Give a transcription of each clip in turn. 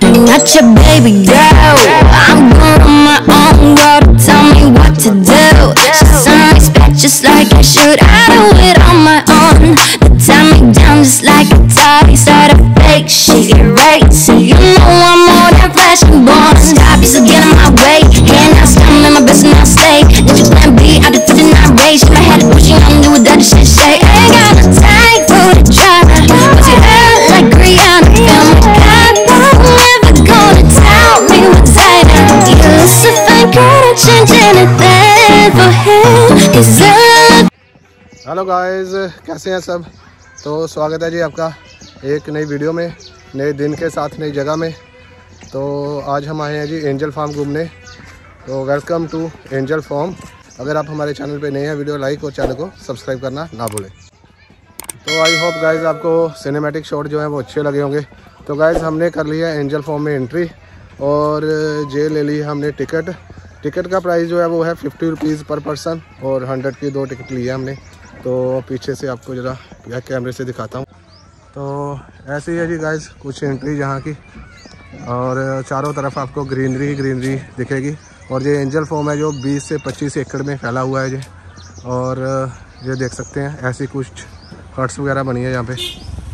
I'm not your baby girl. I'm going on my own road to tell me what to do. Show some respect just like I should. I do it on my own. They tie me down just like a tie. Start a fake shit, erasing. You know I'm more than flesh and bone. Stop, you still get in my way. Hand out, stomach, my best and I'll stay. Did you plan B? I did it, not rage. My head pushing on you with that shit shake. Ain't got no time for the drama. But you act like Rihanna. Feel my God, never gonna tell me what's right now. Yes, if I couldn't change anything for him, 'cause I hello guys, कैसे हैं सब। तो स्वागत है जी आपका एक नई video में, नए दिन के साथ नई जगह में। तो आज हम आए हैं जी एंजल फार्म घूमने। तो वेलकम टू एंजल फार्म। अगर आप हमारे चैनल पे नए हैं, वीडियो लाइक और चैनल को सब्सक्राइब करना ना भूलें। तो आई होप गाइस आपको सिनेमैटिक शॉट जो है वो अच्छे लगे होंगे। तो गाइस हमने कर लिया एंजल फार्म में एंट्री और ये ले ली हमने टिकट। टिकट का प्राइस जो है वो है 50 रुपीज़ पर पर्सन और 100 की 2 टिकट ली है हमने। तो पीछे से आपको ज़रा बैक कैमरे से दिखाता हूँ। तो ऐसे ही है जी गाइस कुछ एंट्री यहाँ की, और चारों तरफ आपको ग्रीनरी दिखेगी। और ये एंजल फार्म है जो 20 से 25 एकड़ में फैला हुआ है ये। और ये देख सकते हैं ऐसी कुछ हट्स वगैरह बनी है यहाँ पे।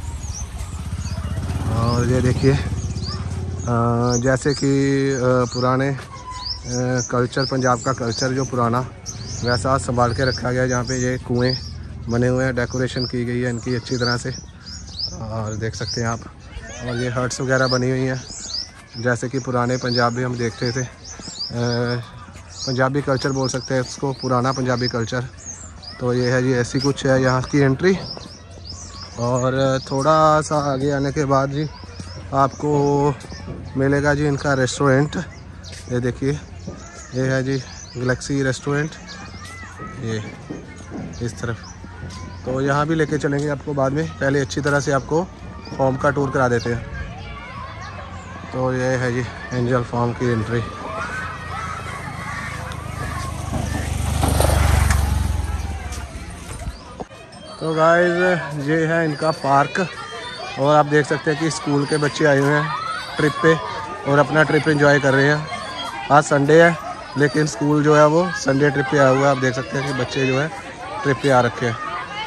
और ये देखिए जैसे कि पुराने कल्चर, पंजाब का कल्चर जो पुराना, वैसा संभाल के रखा गया है। जहाँ पे ये कुएं बने हुए हैं, डेकोरेशन की गई है इनकी अच्छी तरह से, और देख सकते हैं आप। और ये हट्स वगैरह बनी हुई हैं जैसे कि पुराने पंजाब में हम देखते थे। पंजाबी कल्चर बोल सकते हैं इसको, पुराना पंजाबी कल्चर। तो ये है जी ऐसी कुछ है यहाँ की एंट्री। और थोड़ा सा आगे आने के बाद जी आपको मिलेगा जी इनका रेस्टोरेंट। ये देखिए, ये है जी गैलेक्सी रेस्टोरेंट, ये इस तरफ। तो यहाँ भी लेके चलेंगे आपको बाद में, पहले अच्छी तरह से आपको फार्म का टूर करा देते हैं। तो ये है जी एंजल फार्म की एंट्री। तो गाइस ये है इनका पार्क, और आप देख सकते हैं कि स्कूल के बच्चे आए हुए हैं ट्रिप पे और अपना ट्रिप एंजॉय कर रहे हैं। आज संडे है लेकिन स्कूल जो है वो संडे ट्रिप पे आया हुआ है। आप देख सकते हैं कि बच्चे जो है ट्रिप पे आ रखे हैं।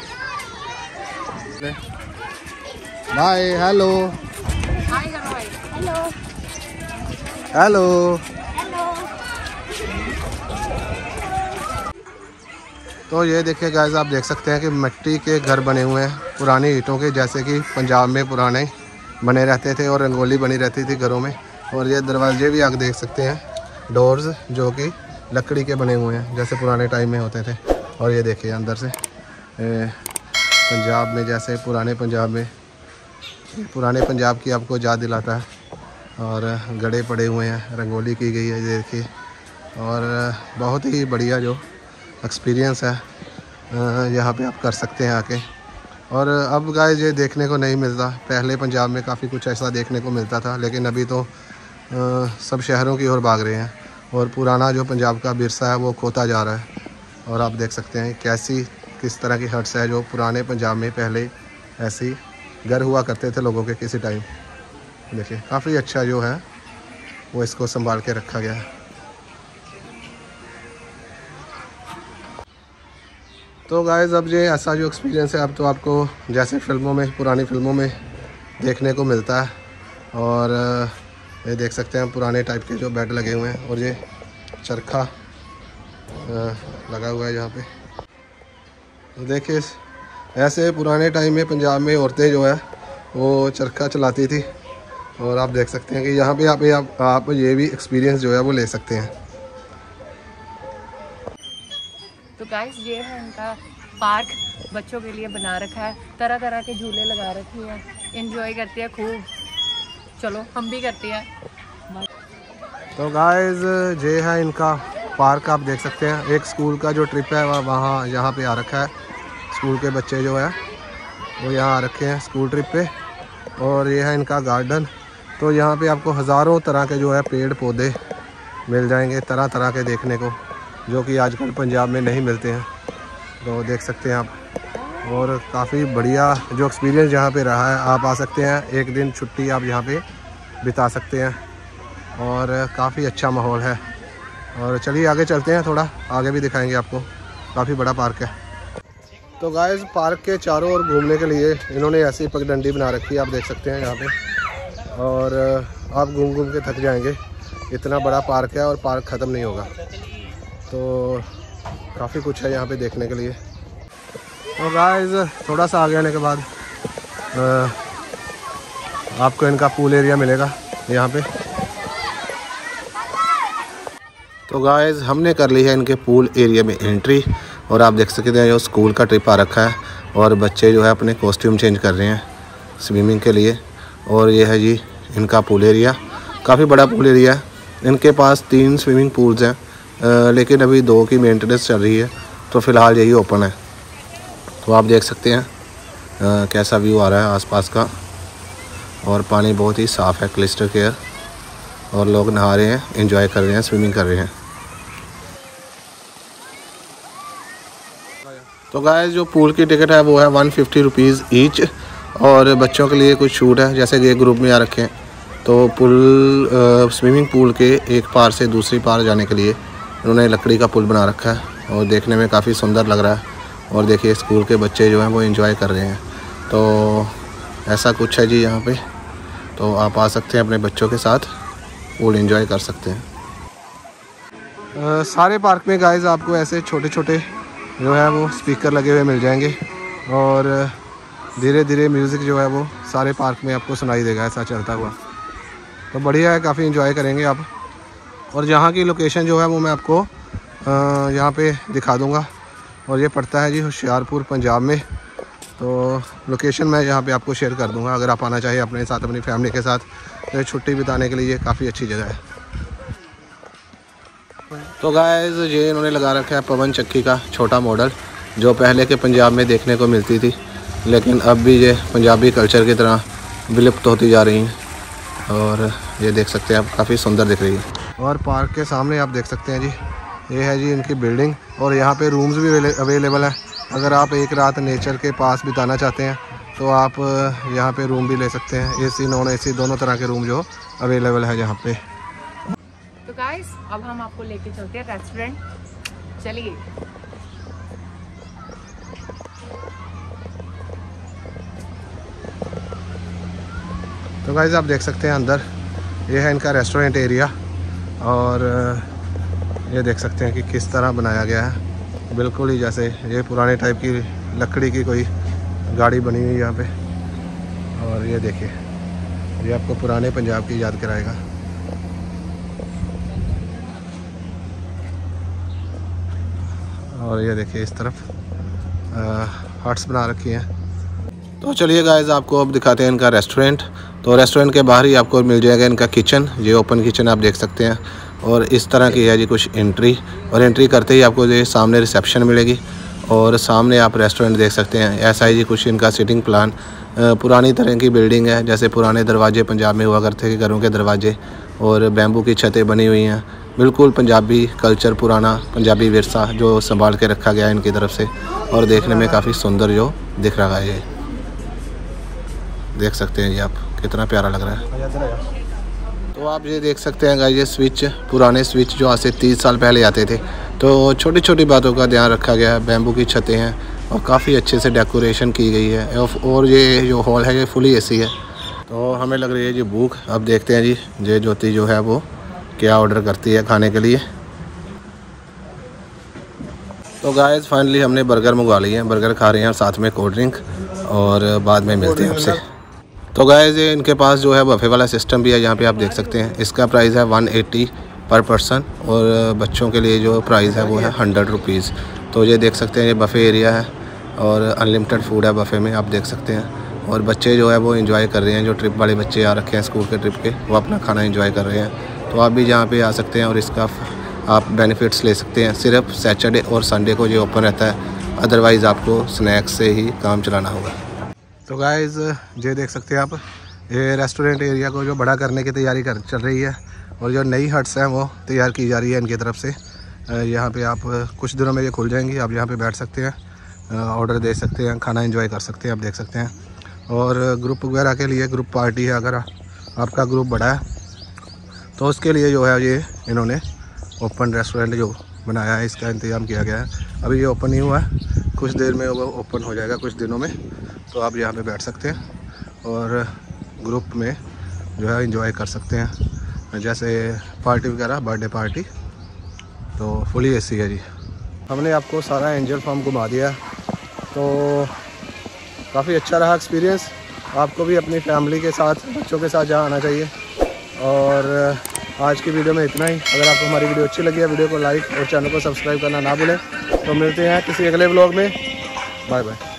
Bye, hello hello. तो ये देखिए गाइस, आप देख सकते हैं कि मिट्टी के घर बने हुए हैं पुरानी ईंटों के, जैसे कि पंजाब में पुराने बने रहते थे और रंगोली बनी रहती थी घरों में। और ये दरवाजे भी आप देख सकते हैं, डोर्स जो कि लकड़ी के बने हुए हैं जैसे पुराने टाइम में होते थे। और ये देखिए अंदर से पंजाब में, जैसे पुराने पंजाब की आपको याद दिलाता है। और गड़े पड़े हुए हैं, रंगोली की गई है, ये देखिए। और बहुत ही बढ़िया जो एक्सपीरियंस है यहाँ पे आप कर सकते हैं आके। और अब गाइस ये देखने को नहीं मिलता। पहले पंजाब में काफ़ी कुछ ऐसा देखने को मिलता था, लेकिन अभी तो सब शहरों की ओर भाग रहे हैं और पुराना जो पंजाब का विरसा है वो खोता जा रहा है। और आप देख सकते हैं किस तरह की हट्स है जो पुराने पंजाब में पहले ऐसी घर हुआ करते थे लोगों के किसी टाइम। देखिए काफ़ी अच्छा जो है वो इसको संभाल के रखा गया है। तो गाइस अब ये ऐसा जो एक्सपीरियंस है अब तो आपको जैसे फिल्मों में, पुरानी फिल्मों में देखने को मिलता है। और ये देख सकते हैं पुराने टाइप के जो बेड लगे हुए हैं, और ये चरखा लगा हुआ है यहाँ पे। तो देखिए ऐसे पुराने टाइम में पंजाब में औरतें जो है वो चरखा चलाती थी। और आप देख सकते हैं कि यहाँ पे आप ये भी एक्सपीरियंस जो है वो ले सकते हैं। तो गाइस ये है इनका पार्क, बच्चों के लिए बना रखा है, तरह तरह के झूले लगा रखे हैं, एंजॉय करते हैं खूब। चलो हम भी करते हैं। तो गाइस ये है इनका पार्क, आप देख सकते हैं। एक स्कूल का जो ट्रिप है वहाँ यहाँ पे आ रखा है। स्कूल के बच्चे जो है वो यहाँ आ रखे हैं स्कूल ट्रिप पे। और ये है इनका गार्डन। तो यहाँ पे आपको हज़ारों तरह के जो है पेड़ पौधे मिल जाएंगे, तरह तरह के देखने को, जो कि आजकल पंजाब में नहीं मिलते हैं। तो देख सकते हैं आप। और काफ़ी बढ़िया जो एक्सपीरियंस यहाँ पे रहा है। आप आ सकते हैं, एक दिन छुट्टी आप यहाँ पे बिता सकते हैं और काफ़ी अच्छा माहौल है। और चलिए आगे चलते हैं, थोड़ा आगे भी दिखाएंगे आपको, काफ़ी बड़ा पार्क है। तो गाइस पार्क के चारों ओर घूमने के लिए इन्होंने ऐसी पगडंडी बना रखी है, आप देख सकते हैं यहाँ पे, और आप घूम घूम के थक जाएंगे, इतना बड़ा पार्क है और पार्क ख़त्म नहीं होगा। तो काफ़ी कुछ है यहाँ पे देखने के लिए। तो गाइस थोड़ा सा आगे आने के बाद आपको इनका पूल एरिया मिलेगा यहाँ पे। तो गाइस हमने कर ली है इनके पूल एरिया में एंट्री, और आप देख सकते हैं जो स्कूल का ट्रिप आ रखा है और बच्चे जो है अपने कॉस्ट्यूम चेंज कर रहे हैं स्विमिंग के लिए। और ये है जी इनका पूल एरिया, काफ़ी बड़ा पूल एरिया है। इनके पास 3 स्विमिंग पूल्स हैं, लेकिन अभी 2 की मेंटेनेंस चल रही है, तो फ़िलहाल यही ओपन है। तो आप देख सकते हैं कैसा व्यू आ रहा है आसपास का, और पानी बहुत ही साफ़ है, क्लिस्टर क्लियर, और लोग नहा रहे हैं, एंजॉय कर रहे हैं, स्विमिंग कर रहे हैं। तो गाइस जो पूल की टिकट है वो है 150 रुपीज़ ईच, और बच्चों के लिए कुछ छूट है, जैसे कि ग्रुप में आ रखे हैं। तो स्विमिंग पूल के एक पार से दूसरी पार जाने के लिए उन्होंने लकड़ी का पुल बना रखा है, और देखने में काफ़ी सुंदर लग रहा है। और देखिए स्कूल के बच्चे जो हैं वो एंजॉय कर रहे हैं। तो ऐसा कुछ है जी यहाँ पे, तो आप आ सकते हैं अपने बच्चों के साथ, पूल एंजॉय कर सकते हैं। सारे पार्क में गाइस आपको ऐसे छोटे छोटे जो है वो स्पीकर लगे हुए मिल जाएंगे, और धीरे धीरे म्यूज़िक जो है वो सारे पार्क में आपको सुनाई देगा ऐसा चलता हुआ। तो बढ़िया है, काफ़ी एंजॉय करेंगे आप। और यहाँ की लोकेशन जो है वो मैं आपको यहाँ पे दिखा दूँगा, और ये पड़ता है जी होशियारपुर पंजाब में। तो लोकेशन मैं यहाँ पे आपको शेयर कर दूँगा, अगर आप आना चाहिए अपने साथ, अपनी फैमिली के साथ, तो छुट्टी बिताने के लिए काफ़ी अच्छी जगह है। तो गाइस ये इन्होंने लगा रखा है पवन चक्की का छोटा मॉडल, जो पहले के पंजाब में देखने को मिलती थी, लेकिन अब भी ये पंजाबी कल्चर की तरह विलुप्त होती जा रही हैं। और ये देख सकते हैं आप, काफ़ी सुंदर दिख रही है। और पार्क के सामने आप देख सकते हैं जी, ये है जी इनकी बिल्डिंग, और यहाँ पे रूम्स भी अवेलेबल है। अगर आप एक रात नेचर के पास बिताना चाहते हैं तो आप यहाँ पे रूम भी ले सकते हैं, AC नॉन AC दोनों तरह के रूम जो अवेलेबल है यहाँ पे। तो गाइस अब हम आपको लेके चलते हैं रेस्टोरेंट, चलिए। तो गाइस आप देख सकते हैं अंदर ये है इनका रेस्टोरेंट एरिया, और ये देख सकते हैं कि किस तरह बनाया गया है, बिल्कुल ही जैसे ये पुराने टाइप की लकड़ी की कोई गाड़ी बनी हुई है यहाँ पे। और ये देखिए, ये आपको पुराने पंजाब की याद कराएगा। और ये देखिए इस तरफ हट्स बना रखी हैं। तो चलिए गाइस आपको अब दिखाते हैं इनका रेस्टोरेंट। तो रेस्टोरेंट के बाहर ही आपको मिल जाएगा इनका किचन, ये ओपन किचन आप देख सकते हैं, और इस तरह की है जी कुछ एंट्री। और एंट्री करते ही आपको ये सामने रिसेप्शन मिलेगी, और सामने आप रेस्टोरेंट देख सकते हैं। ऐसा ही जी कुछ इनका सिटिंग प्लान, पुरानी तरह की बिल्डिंग है, जैसे पुराने दरवाजे पंजाब में हुआ करते थे, घरों के दरवाजे, और बैम्बू की छतें बनी हुई हैं, बिल्कुल पंजाबी कल्चर, पुराना पंजाबी विरसा जो संभाल के रखा गया है इनकी तरफ से। और देखने में काफ़ी सुंदर जो दिख रहा है, ये देख सकते हैं जी आप, कितना प्यारा लग रहा है। तो आप ये देख सकते हैं गाइस, ये स्विच, पुराने स्विच जो आज से 30 साल पहले आते थे। तो छोटी छोटी बातों का ध्यान रखा गया है, बैम्बू की छतें हैं, और काफ़ी अच्छे से डेकोरेशन की गई है। और ये जो हॉल है ये फुली AC है। तो हमें लग रही है जी भूख, अब देखते हैं जी ये ज्योति जो है वो क्या ऑर्डर करती है खाने के लिए। तो गाइस फाइनली हमने बर्गर मंगवा लिए हैं, बर्गर खा रहे हैं और साथ में कोल्ड ड्रिंक, और बाद में मिलते हैं आपसे। तो गाइस ये इनके पास जो है बफे वाला सिस्टम भी है, यहाँ पे आप देख सकते हैं। इसका प्राइस है 180 पर पर्सन, और बच्चों के लिए जो प्राइस है वो है 100 रुपीज़। तो ये देख सकते हैं ये बफ़े एरिया है, और अनलिमिटेड फूड है बफ़े में, आप देख सकते हैं। और बच्चे जो है वो एंजॉय कर रहे हैं, जो ट्रिप वाले बच्चे आ रखे हैं स्कूल के ट्रिप के, वो अपना खाना एंजॉय कर रहे हैं। तो आप भी यहाँ पे आ सकते हैं और इसका आप बेनिफिट्स ले सकते हैं। सिर्फ सैटरडे और संडे को ये ओपन रहता है, अदरवाइज़ आपको स्नैक्स से ही काम चलाना होगा। तो गाइस ये देख सकते हैं आप, ये रेस्टोरेंट एरिया को जो बड़ा करने की तैयारी चल रही है, और जो नई हट्स हैं वो तैयार की जा रही है इनकी तरफ से। यहाँ पे आप कुछ दिनों में ये खुल जाएंगी, आप यहाँ पे बैठ सकते हैं, ऑर्डर दे सकते हैं, खाना एंजॉय कर सकते हैं, आप देख सकते हैं। और ग्रुप वगैरह के लिए, ग्रुप पार्टी है, अगर आपका ग्रुप बड़ा है तो उसके लिए जो है ये इन्होंने ओपन रेस्टोरेंट जो बनाया है, इसका इंतज़ाम किया गया है। अभी ये ओपन नहीं हुआ है, कुछ देर में वो ओपन हो जाएगा, कुछ दिनों में। तो आप यहाँ पे बैठ सकते हैं और ग्रुप में जो है एंजॉय कर सकते हैं, जैसे पार्टी वगैरह, बर्थडे पार्टी। तो फुली एसी है जी। हमने आपको सारा एंजल फार्म घुमा दिया, तो काफ़ी अच्छा रहा एक्सपीरियंस। आपको भी अपनी फैमिली के साथ, बच्चों के साथ यहाँ आना चाहिए। और आज की वीडियो में इतना ही। अगर आपको हमारी वीडियो अच्छी लगी है, वीडियो को लाइक और चैनल को सब्सक्राइब करना ना भूलें। तो मिलते हैं किसी अगले व्लॉग में। Bye bye.